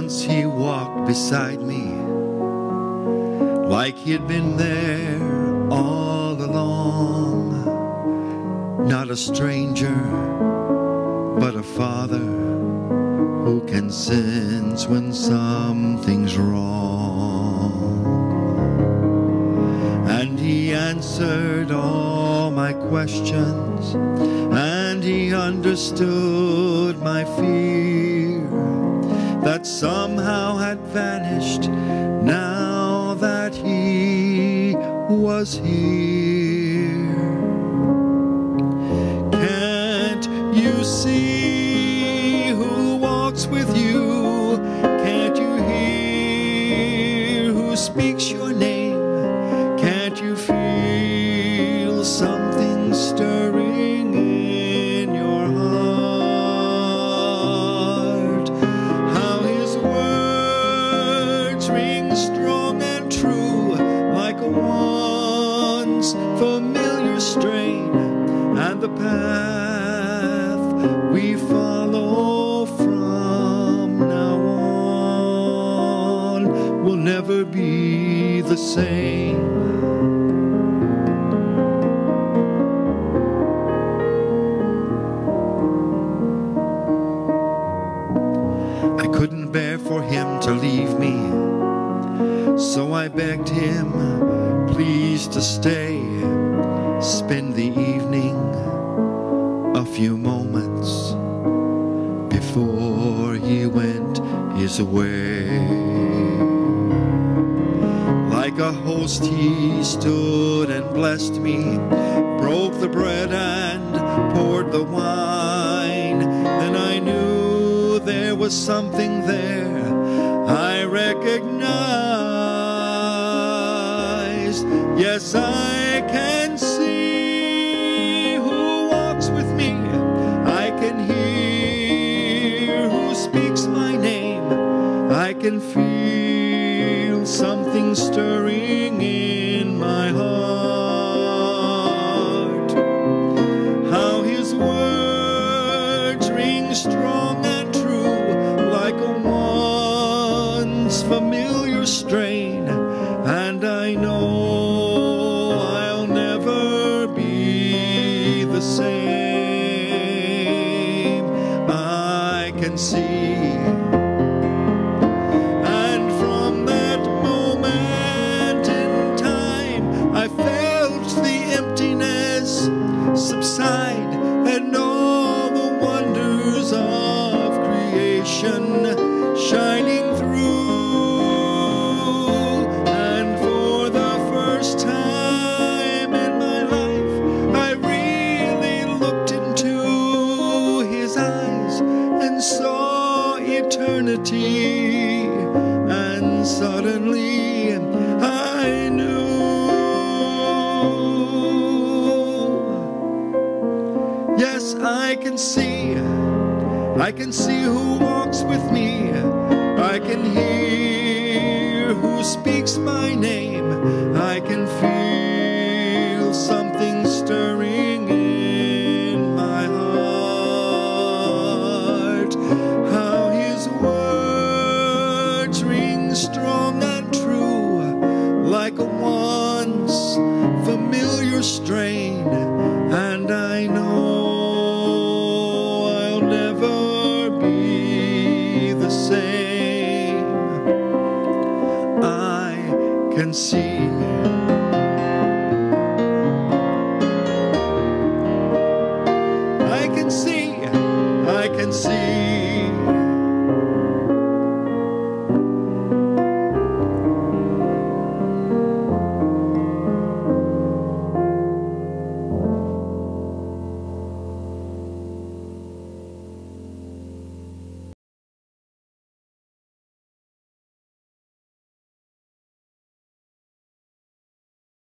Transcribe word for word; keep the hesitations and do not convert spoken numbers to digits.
Once he walked beside me, like he'd been there all along. Not a stranger, but a father who can sense when something's wrong. And he answered all my questions, and he understood my fear that somehow had vanished now that he was here. Can't you see who walks with you? Can't you hear who speaks your name? Can't you feel something stirring in your heart? How his words ring strong and true, like a once familiar strain, and the path we follow from now on will never be the same. I couldn't bear for him to leave me, so I begged him, please to stay, spend the evening, a few moments before he went his way. Like a host he stood and blessed me, broke the bread and poured the wine. Then I knew there was something there I recognized. Yes, I can see who walks with me. I can hear who speaks my name. I can feel something stirring in my heart. How his words ring strong and true, like a once familiar strain. And I know I'll never be the same. I can see. And from that moment in time, I felt the emptiness subside, and all the wonders of creation shining through. And for the first time in my life, I really looked into his eyes and saw eternity. And suddenly I knew. Yes, I can see. I can see who walks with me. I can hear who speaks my name. I can feel something stirring in my heart. How his words ring strong and true, like a once familiar strain. And I know I'll never be the same. I can see. I can see. I can see.